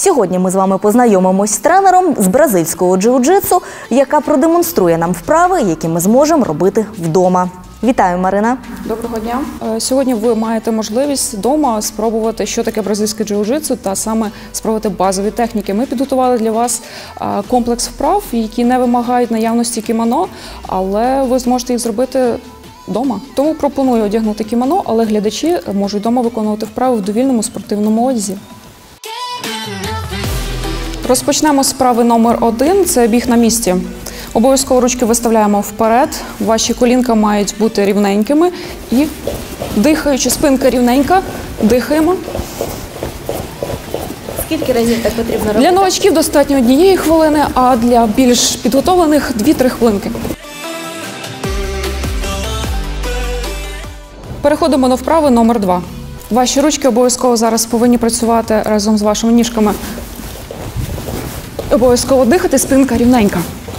Сьогодні ми з вами познайомимось з тренером з бразильського джиу-джитсу, яка продемонструє нам вправи, які ми зможемо робити вдома. Вітаю, Марина. Доброго дня. Сьогодні ви маєте можливість вдома спробувати, що таке бразильське джиу-джитсу, та саме спробувати базові техніки. Ми підготували для вас комплекс вправ, які не вимагають наявності кімоно, але ви зможете їх зробити вдома. Тому пропоную одягнути кімоно, але глядачі можуть вдома виконувати вправи в довільному спортивному одязі. Розпочнемо з вправи номер 1 – це біг на місці. Обов'язково ручки виставляємо вперед, ваші колінка мають бути рівненькими і, дихаючи, спинка рівненька, дихаємо. Скільки разів так потрібно робити? Для новачків достатньо 1 хвилини, а для більш підготовлених 2-3 хвилинки. Переходимо до вправи номер 2. Ваші ручки обов'язково зараз повинні працювати разом з вашими ніжками. Обов'язково дихати, спинка рівненька.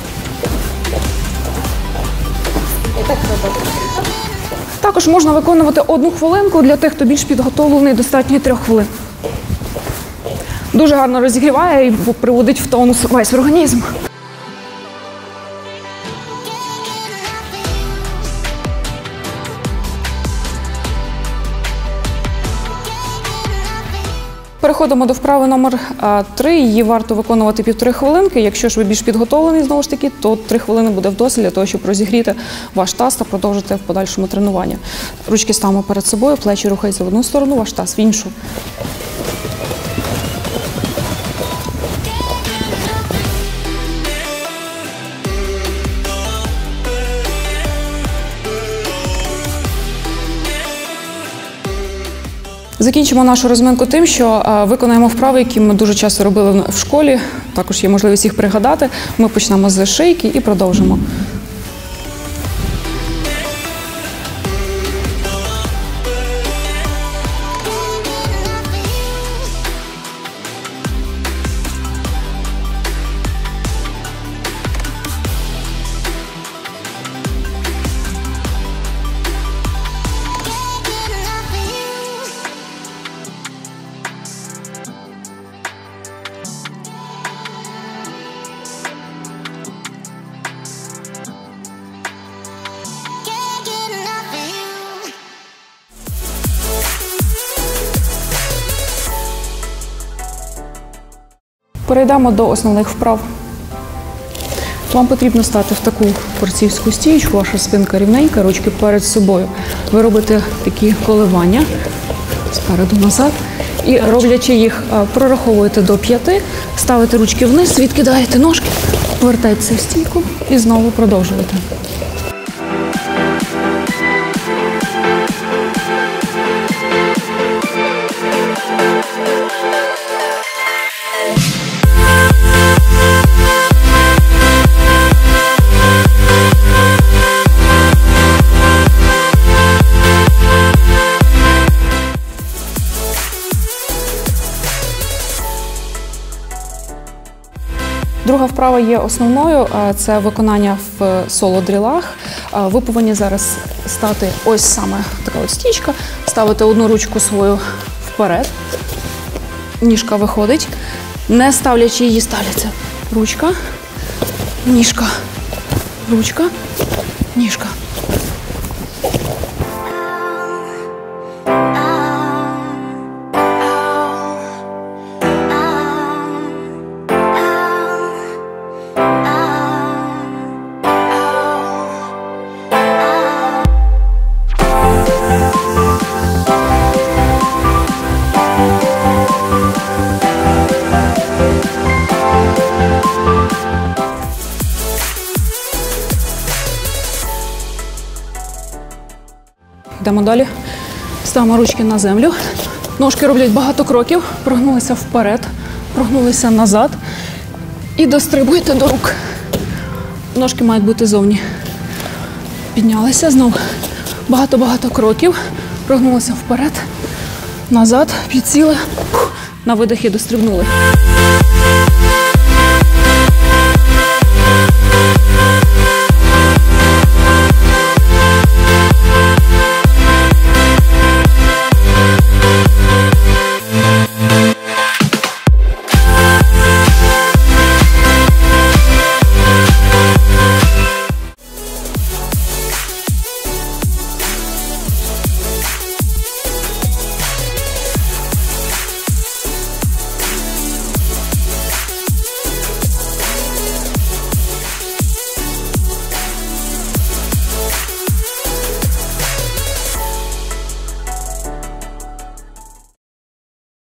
Також можна виконувати 1 хвилинку, для тих, хто більш підготовлений, достатньо 3 хвилин. Дуже гарно розігріває і приводить в тонус весь організм. Переходимо до вправи номер 3. Її варто виконувати 1,5 хвилинки. Якщо ж ви більш підготовлений, знову ж таки, то 3 хвилини буде вдосталь для того, щоб розігріти ваш таз та продовжити в подальшому тренування. Ручки ставимо перед собою, плечі рухаються в одну сторону, ваш таз в іншу. Закінчимо нашу розминку тим, що виконаємо вправи, які ми дуже часто робили в школі. Також є можливість їх пригадати. Ми почнемо з шийки і продовжимо. Перейдемо до основних вправ. Вам потрібно стати в таку борцівську стійку, ваша спинка рівненька, ручки перед собою. Ви робите такі коливання спереду-назад і, роблячи їх, прораховуєте до 5, ставите ручки вниз, відкидаєте ножки, повертаєтеся в стійку і знову продовжуєте. Друга вправа є основною, це виконання в соло-дрілах. Ви повинні зараз стати ось саме така ось стійка, ставити одну ручку свою вперед, ніжка виходить, не ставлячи її, ставляться ручка, ніжка, ручка, ніжка. Йдемо далі. Ставимо ручки на землю. Ножки роблять багато кроків. Прогнулися вперед, прогнулися назад. І дострибуйте до рук. Ножки мають бути зовні. Піднялися знову. Багато-багато кроків. Прогнулися вперед, назад, підсіли. На видихі дострибнули.